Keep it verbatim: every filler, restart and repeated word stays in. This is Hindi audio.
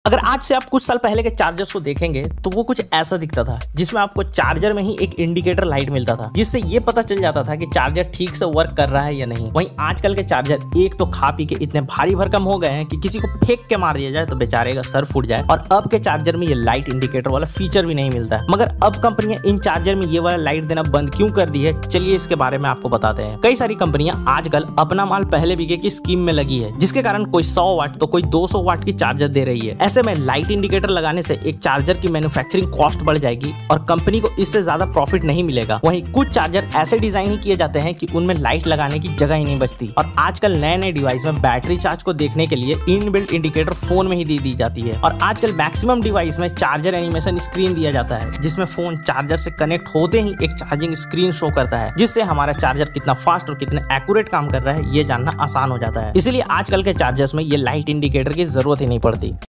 अगर आज से आप कुछ साल पहले के चार्जर्स को देखेंगे तो वो कुछ ऐसा दिखता था, जिसमें आपको चार्जर में ही एक इंडिकेटर लाइट मिलता था, जिससे ये पता चल जाता था कि चार्जर ठीक से वर्क कर रहा है या नहीं। वहीं आजकल के चार्जर एक तो खा पी के इतने भारी भरकम हो गए हैं कि किसी को फेंक के मार दिया जाए तो बेचारे का सर फूट जाए। और अब के चार्जर में ये लाइट इंडिकेटर वाला फीचर भी नहीं मिलता है। मगर अब कंपनियां इन चार्जर में ये वाला लाइट देना बंद क्यों कर दी है, चलिए इसके बारे में आपको बताते हैं। कई सारी कंपनियां आजकल अपना माल पहले बिके की स्कीम में लगी है, जिसके कारण कोई सौ वाट तो कोई दो सौ वाट की चार्जर दे रही है। ऐसे में लाइट इंडिकेटर लगाने से एक चार्जर की मैन्युफैक्चरिंग कॉस्ट बढ़ जाएगी और कंपनी को इससे ज्यादा प्रॉफिट नहीं मिलेगा। वहीं कुछ चार्जर ऐसे डिजाइन ही किए जाते हैं कि उनमें लाइट लगाने की जगह ही नहीं बचती। और आजकल नए नए डिवाइस में बैटरी चार्ज को देखने के लिए इनबिल्ट इंडिकेटर फोन में ही दी दी जाती है। और आजकल मैक्सिमम डिवाइस में चार्जर एनिमेशन स्क्रीन दिया जाता है, जिसमें फोन चार्जर से कनेक्ट होते ही एक चार्जिंग स्क्रीन शो करता है, जिससे हमारा चार्जर कितना फास्ट और कितने एक्यूरेट काम कर रहा है ये जानना आसान हो जाता है। इसलिए आजकल के चार्जर्स में ये लाइट इंडिकेटर की जरूरत ही नहीं पड़ती।